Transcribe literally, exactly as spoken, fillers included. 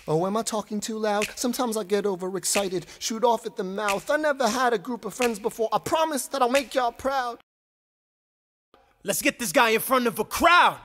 Oh, am I talking too loud? Sometimes I get overexcited, shoot off at the mouth. I never had a group of friends before. I promise that I'll make y'all proud. Let's get this guy in front of a crowd.